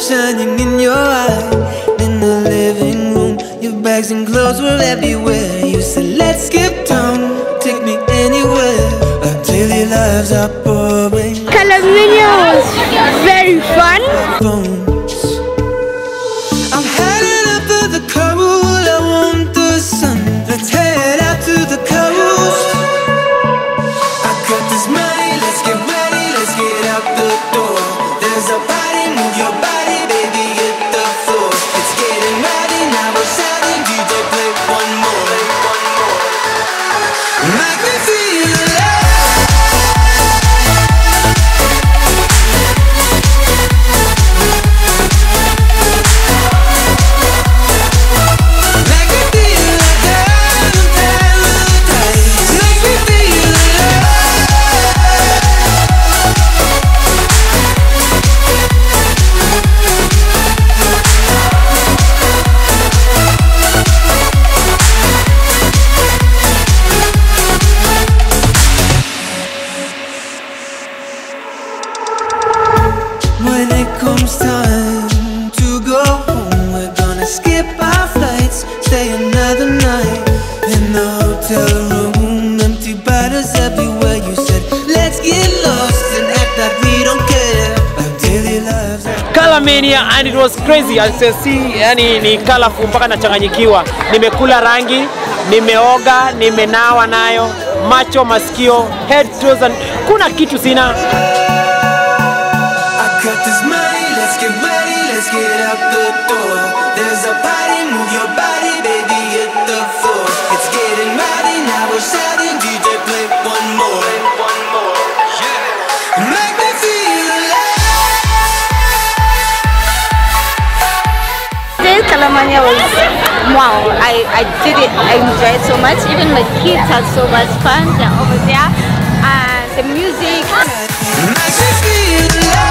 shining in your eye. In the living room, your bags and clothes were everywhere. You said, let's skip town, take me anywhere. Our daily lives are boring. Mania was very fun. I'm headed up to the coast, I want the sun. Let's head out to the coast. I got this money, let's get ready, let's get out the door. There's a party, move your body, baby, hit the floor. It's getting ready, now we're shouting, DJ play one more. Make me feel alive. When it comes time to go home, we're gonna skip our flights, stay another night in the hotel room. Empty bottles everywhere. You said, let's get lost and act like we don't care. Our daily lives are Color Mania, and it was crazy. As you see, yani ni colorful mpaka nachanganyikiwa. Nimekula rangi, nimeoga, nimenawa nayo, macho, masikio, head, toes, and kuna kitu sina. got this money, let's get ready, let's get out the door. There's a party, move your body, baby, hit the floor. It's getting ready, now we're shouting, DJ play one more. Yeah. Make me feel alive. This Mania was wow. I did it, I enjoyed so much. Even my kids had so much fun. They're over there. The music. Make me feel alive.